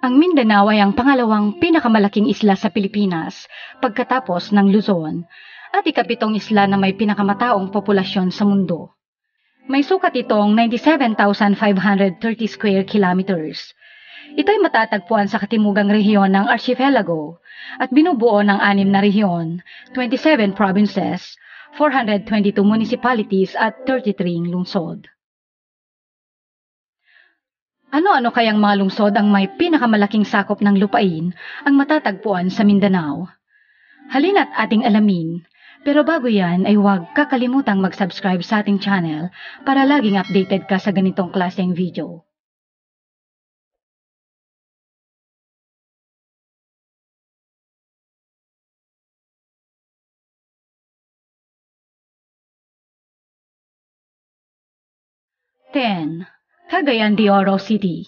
Ang Mindanao ay ang pangalawang pinakamalaking isla sa Pilipinas pagkatapos ng Luzon at ikapitong isla na may pinakamataong populasyon sa mundo. May sukat itong 97,530 square kilometers. Ito'y matatagpuan sa katimugang rehiyon ng Archipelago at binubuo ng 6 na rehiyon, 27 provinces, 422 municipalities at 33 lungsod. Ano-ano kayang mga lungsod ang may pinakamalaking sakop ng lupain ang matatagpuan sa Mindanao? Halina't ating alamin, pero bago yan ay huwag kakalimutang mag-subscribe sa ating channel para laging updated ka sa ganitong klaseng video. Cagayan de Oro City.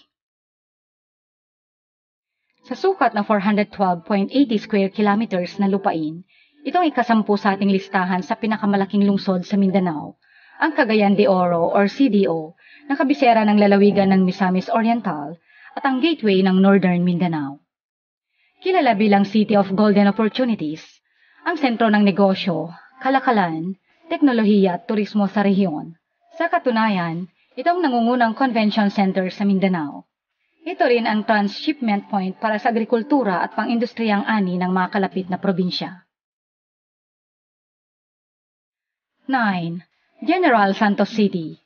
Sa sukat na 412.80 square kilometers na lupain, ito ang ikasampu sa ating listahan sa pinakamalaking lungsod sa Mindanao, ang Cagayan de Oro or CDO, na kabisera ng lalawigan ng Misamis Oriental at ang gateway ng Northern Mindanao. Kilala bilang City of Golden Opportunities, ang sentro ng negosyo, kalakalan, teknolohiya at turismo sa rehiyon. Sa katunayan, ito ang nangungunang convention center sa Mindanao. Ito rin ang transshipment point para sa agrikultura at pang-industriyang ani ng mga kalapit na probinsya. 9. General Santos City.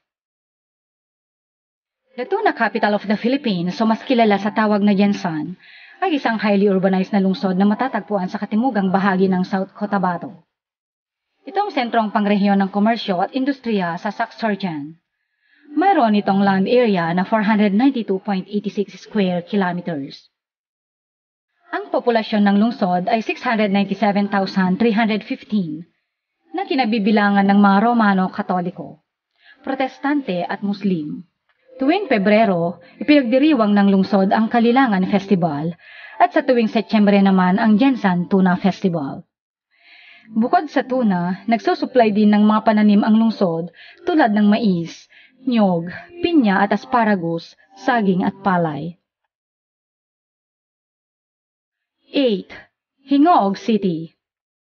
The tuna capital of the Philippines, o mas kilala sa tawag na Jensan, ay isang highly urbanized na lungsod na matatagpuan sa katimugang bahagi ng South Cotabato. Ito ang sentrong pangrehiyon ng komersyo at industriya sa Sacsayhuaman. Mayroon itong land area na 492.86 square kilometers. Ang populasyon ng lungsod ay 697,315 na kinabibilangan ng mga Romano Katoliko, Protestante at Muslim. Tuwing Pebrero, ipinagdiriwang ng lungsod ang Kalilangan Festival at sa tuwing Setyembre naman ang Jensan Tuna Festival. Bukod sa tuna, nagsusupply din ng mga pananim ang lungsod tulad ng mais, nyog, pinya at asparagus, saging at palay. 8. Hingoog City.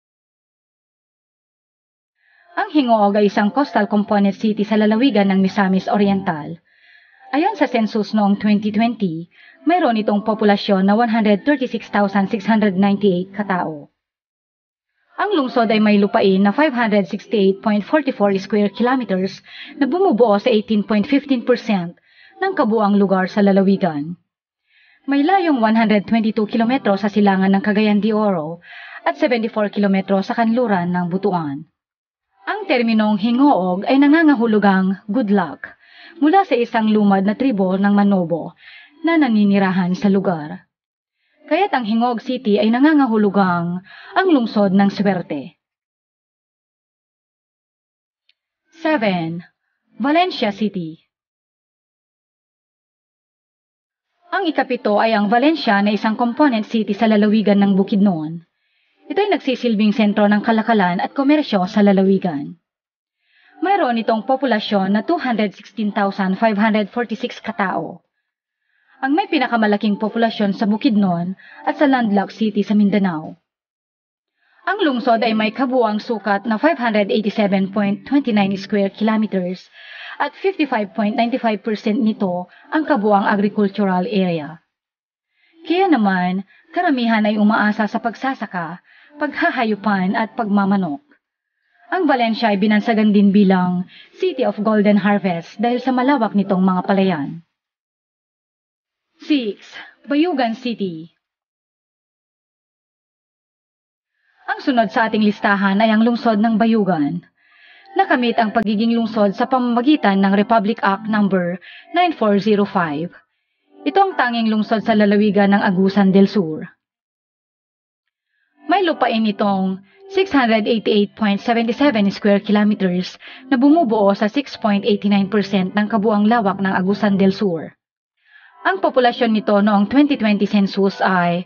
Ang Hingoog ay isang coastal component city sa lalawigan ng Misamis Oriental. Ayon sa census noong 2020, mayroon itong populasyon na 136,698 katao. Ang lungsod ay may lupain na 568.44 square kilometers na bumubuo sa 18.15% ng kabuang lugar sa lalawigan. May layong 122 kilometro sa silangan ng Cagayan de Oro at 74 kilometro sa kanluran ng Butuan. Ang terminong Hingoog ay nangangahulugang good luck mula sa isang lumad na tribo ng Manobo na naninirahan sa lugar. Kaya't ang Hingoog City ay nangangahulugang ang lungsod ng swerte. 7. Valencia City. Ang ikapito ay ang Valencia na isang component city sa lalawigan ng Bukidnon. Ito ay nagsisilbing sentro ng kalakalan at komersyo sa lalawigan. Mayroon itong populasyon na 216,546 katao. Ang may pinakamalaking populasyon sa Bukidnon at sa landlocked city sa Mindanao. Ang lungsod ay may kabuuang sukat na 587.29 square kilometers at 55.95% nito ang kabuuang agricultural area. Kaya naman, karamihan ay umaasa sa pagsasaka, paghahayupan at pagmamanok. Ang Valencia ay binansagan din bilang City of Golden Harvest dahil sa malawak nitong mga palayan. 6. Bayugan City. Ang sunod sa ating listahan ay ang lungsod ng Bayugan. Nakamit ang pagiging lungsod sa pamamagitan ng Republic Act No. 9405. Ito ang tanging lungsod sa lalawigan ng Agusan del Sur. May lupain itong 688.77 square kilometers na bumubuo sa 6.89% ng kabuang lawak ng Agusan del Sur. Ang populasyon nito noong 2020 census ay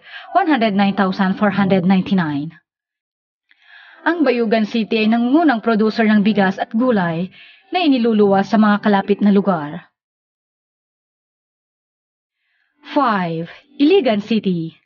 109,499. Ang Bayugan City ay nangungunang producer ng bigas at gulay na iniluluwas sa mga kalapit na lugar. 5. Iligan City.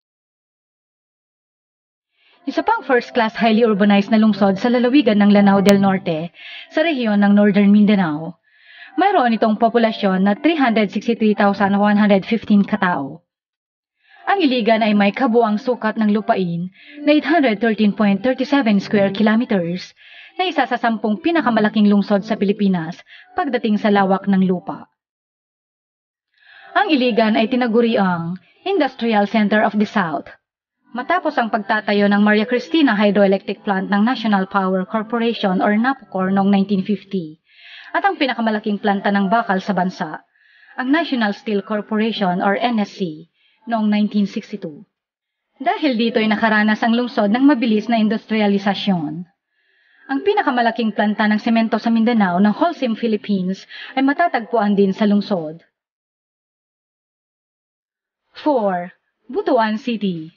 Isa pang first-class highly urbanized na lungsod sa lalawigan ng Lanao del Norte sa rehiyon ng Northern Mindanao. Mayroon itong populasyon na 363,115 katao. Ang Iligan ay may kabuang sukat ng lupain na 813.37 square kilometers na isa sa 10 pinakamalaking lungsod sa Pilipinas pagdating sa lawak ng lupa. Ang Iligan ay tinaguriang Industrial Center of the South. Matapos ang pagtatayo ng Maria Cristina Hydroelectric Plant ng National Power Corporation or NAPCOR noong 1950 at ang pinakamalaking planta ng bakal sa bansa, ang National Steel Corporation or NSC noong 1962. Dahil dito ay nakaranas ang lungsod ng mabilis na industrialisasyon. Ang pinakamalaking planta ng semento sa Mindanao ng Holcim Philippines ay matatagpuan din sa lungsod. 4. Butuan City.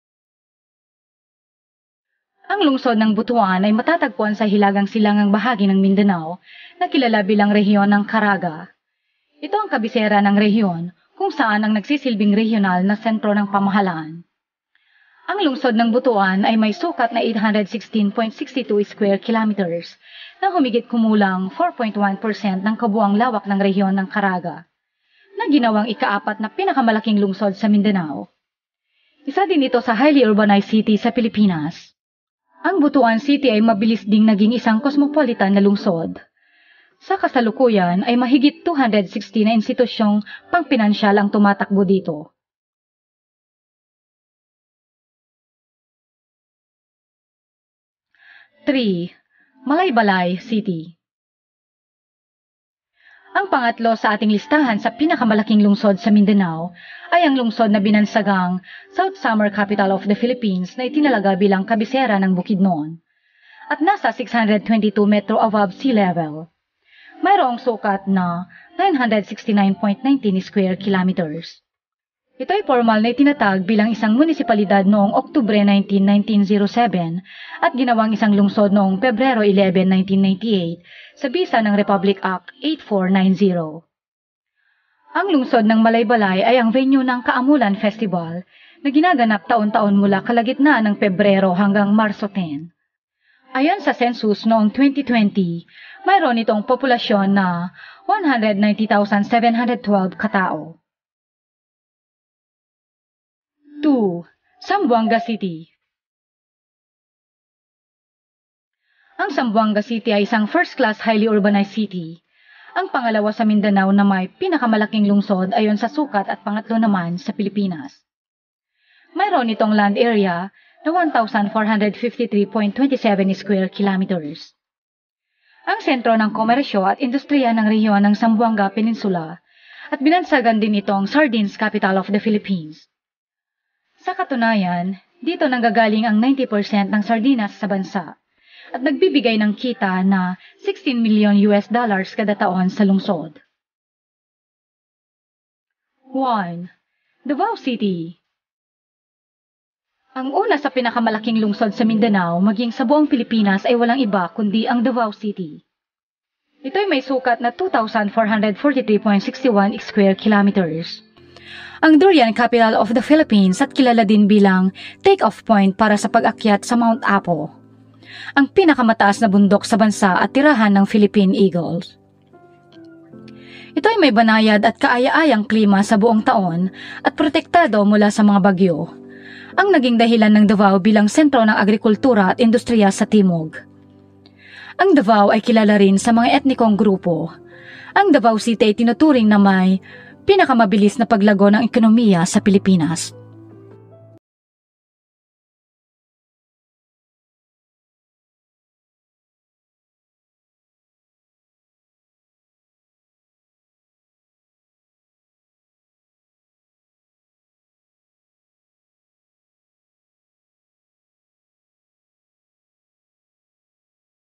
Ang lungsod ng Butuan ay matatagpuan sa hilagang silangang bahagi ng Mindanao na kilala bilang rehiyon ng Caraga. Ito ang kabisera ng rehiyon kung saan ang nagsisilbing regional na sentro ng pamahalaan. Ang lungsod ng Butuan ay may sukat na 816.62 square kilometers na humigit kumulang 4.1% ng kabuang lawak ng rehiyon ng Caraga, na ginawang ika-4 na pinakamalaking lungsod sa Mindanao. Isa din ito sa highly urbanized city sa Pilipinas. Ang Butuan City ay mabilis ding naging isang cosmopolitan na lungsod. Sa kasalukuyan ay mahigit 260 na institusyong pangpinansyal ang tumatakbo dito. Three, Malaybalay City. Ang pangatlo sa ating listahan sa pinakamalaking lungsod sa Mindanao ay ang lungsod na binansagang South Summer Capital of the Philippines na itinalaga bilang kabisera ng Bukidnon at nasa 622 metro above sea level. Mayroong sukat na 969.19 square kilometers. Ito ay formal na itinatag bilang isang munisipalidad noong Oktubre 19, 1907 at ginawang isang lungsod noong Pebrero 11, 1998 sa bisa ng Republic Act 8490. Ang lungsod ng Malaybalay ay ang venue ng Kaamulan Festival na ginaganap taon-taon mula kalagitnaan ng Pebrero hanggang Marso 10. Ayon sa census noong 2020, mayroon itong populasyon na 190,712 katao. 2. Zamboanga City. Ang Zamboanga City ay isang first-class highly urbanized city. Ang pangalawa sa Mindanao na may pinakamalaking lungsod ayon sa sukat at pangatlo naman sa Pilipinas. Mayroon itong land area na 1,453.27 square kilometers. Ang sentro ng komersyo at industriya ng rehiyon ng Zamboanga Peninsula at binansagan din itong Sardines Capital of the Philippines. Sa katunayan, dito nanggagaling ang 90% ng sardinas sa bansa at nagbibigay ng kita na $16 million kada taon sa lungsod. 1. Davao City. Ang una sa pinakamalaking lungsod sa Mindanao maging sa buong Pilipinas ay walang iba kundi ang Davao City. Ito ay may sukat na 2,443.61 square kilometers. Ang durian capital of the Philippines at kilala din bilang take-off point para sa pag-akyat sa Mount Apo, ang pinakamataas na bundok sa bansa at tirahan ng Philippine Eagles. Ito ay may banayad at kaaya-ayang klima sa buong taon at protektado mula sa mga bagyo, ang naging dahilan ng Davao bilang sentro ng agrikultura at industriya sa Timog. Ang Davao ay kilala rin sa mga etnikong grupo. Ang Davao City ay tinuturing na may pinakamabilis na paglago ng ekonomiya sa Pilipinas.